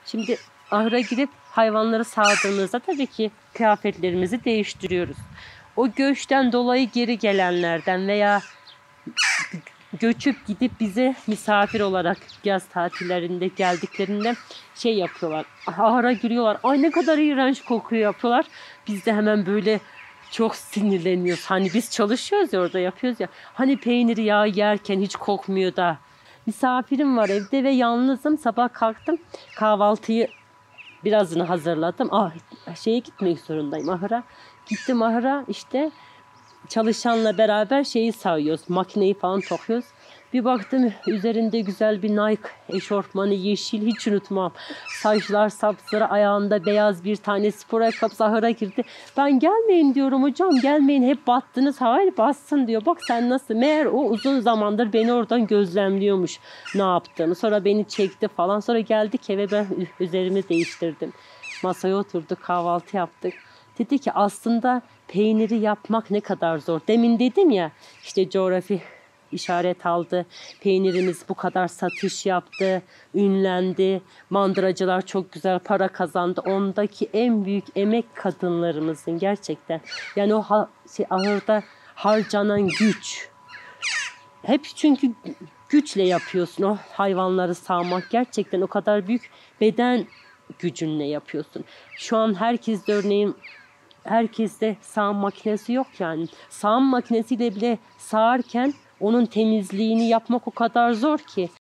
Şimdi ahıra girip hayvanları sağdığımızda tabii ki kıyafetlerimizi değiştiriyoruz. O göçten dolayı geri gelenlerden veya göçüp gidip bize misafir olarak yaz tatillerinde geldiklerinde şey yapıyorlar. Ahıra giriyorlar. Ay ne kadar iğrenç kokuyor yapıyorlar. Biz de hemen böyle çok sinirleniyoruz. Hani biz çalışıyoruz ya, orada yapıyoruz ya. Hani peyniri yağı yerken hiç kokmuyor da. Misafirim var evde ve yalnızım. Sabah kalktım. Kahvaltıyı birazını hazırladım. Şeye gitmek zorundayım, ahıra. Gittim ahıra, işte çalışanla beraber şeyi sayıyoruz. Makineyi falan takıyoruz. Bir baktım üzerinde güzel bir Nike eşortmanı, yeşil, hiç unutmam. Saçlar sapsarı, ayağında beyaz bir tane spor ayakkabısı, ahıra girdi. Ben gelmeyin diyorum, hocam gelmeyin, hep battınız. Hayır bassın diyor. Bak sen nasıl. Meğer o uzun zamandır beni oradan gözlemliyormuş ne yaptığını. Sonra beni çekti falan. Sonra geldik eve, ben üzerimi değiştirdim. Masaya oturduk, kahvaltı yaptık. Dedi ki aslında peyniri yapmak ne kadar zor. Demin dedim ya, işte coğrafi işaret aldı. Peynirimiz bu kadar satış yaptı, ünlendi. Mandıracılar çok güzel para kazandı. Ondaki en büyük emek kadınlarımızın gerçekten. Yani o ahırda harcanan güç. Hep çünkü güçle yapıyorsun o hayvanları sağmak. Gerçekten o kadar büyük beden gücünle yapıyorsun. Şu an herkes de örneğin, herkeste sağım makinesi yok yani. Sağım makinesiyle bile sağarken onun temizliğini yapmak o kadar zor ki.